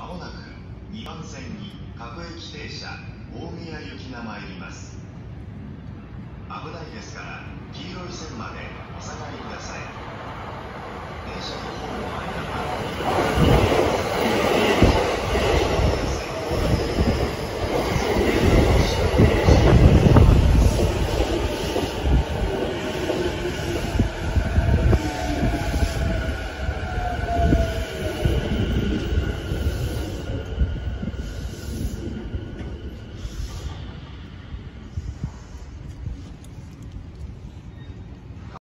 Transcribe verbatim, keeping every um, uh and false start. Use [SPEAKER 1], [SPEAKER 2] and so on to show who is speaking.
[SPEAKER 1] まもなくにばん線に各駅停車大宮行きが参ります。危ないですから黄色い線までお下がりください。電車のホームの間は